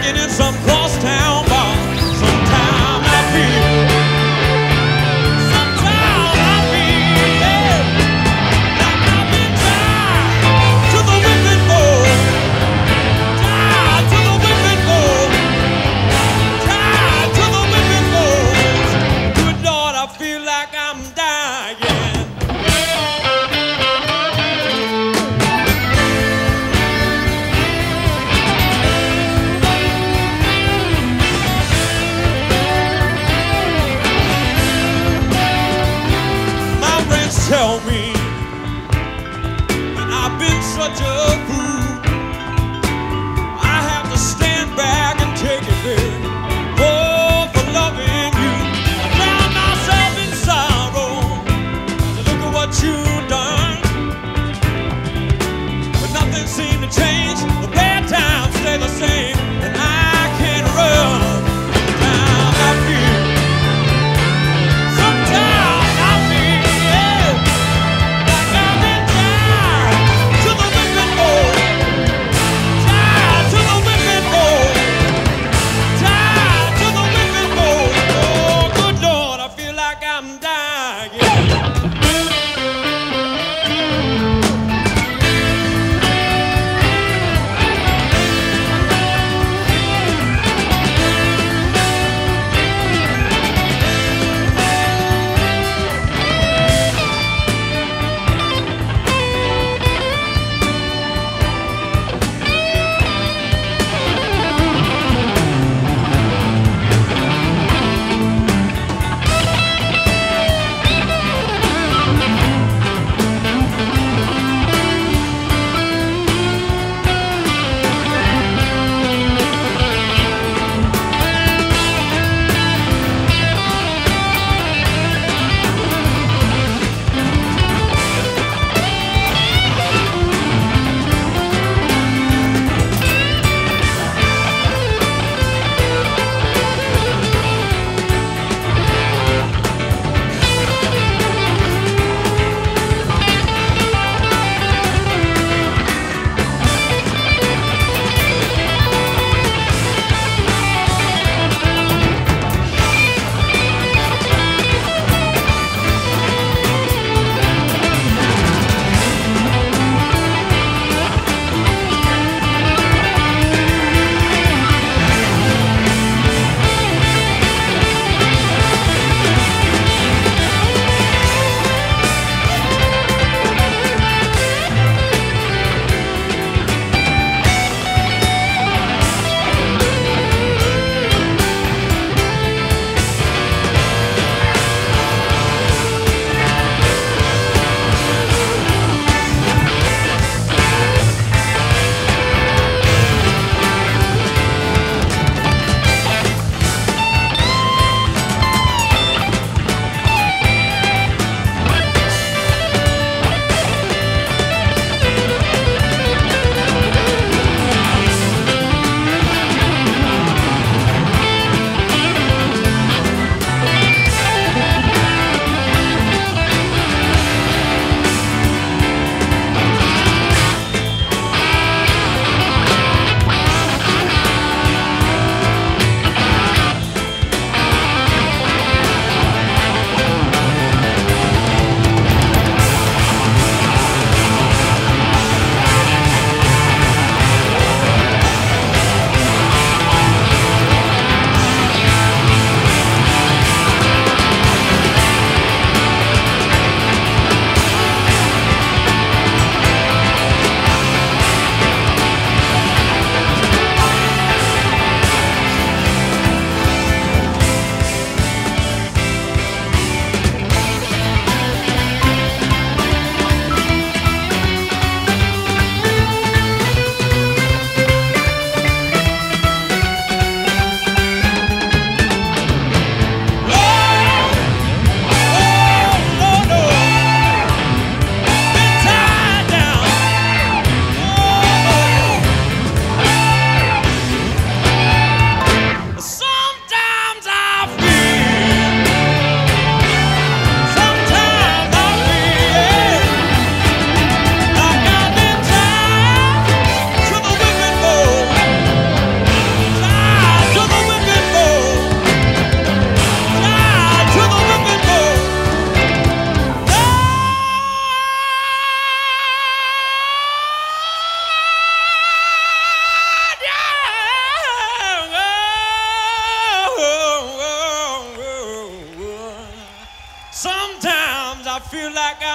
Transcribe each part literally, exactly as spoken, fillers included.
drinking in some crosstown bar. Sometime I feel, sometime I feel, yeah, like I've been tied to the whipping board, tied to the whipping board, tied to the whipping board. Good Lord, I feel like I'm dying. Tell me that I've been such a fool. I have to stand back and take it, baby. Oh, for loving you. I drown myself in sorrow. So look at what you've done. But nothing seemed to change. The bad times stay the same, and I can't run. Now I feel, sometimes I feel, yeah, like I've been tied to the whipping board, tied to the whipping board, tied to the whipping board. Oh, good Lord, I feel like I'm dying.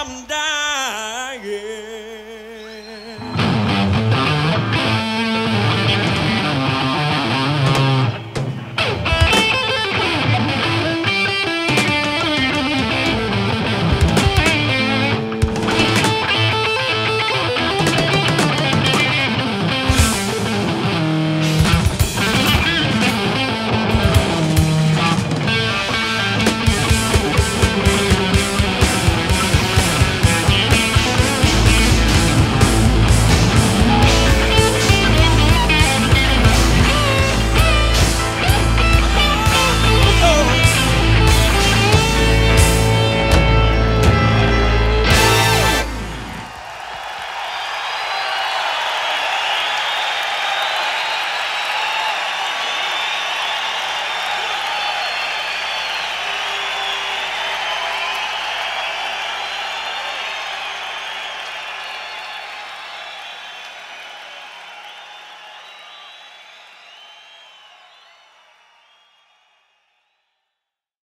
I'm down.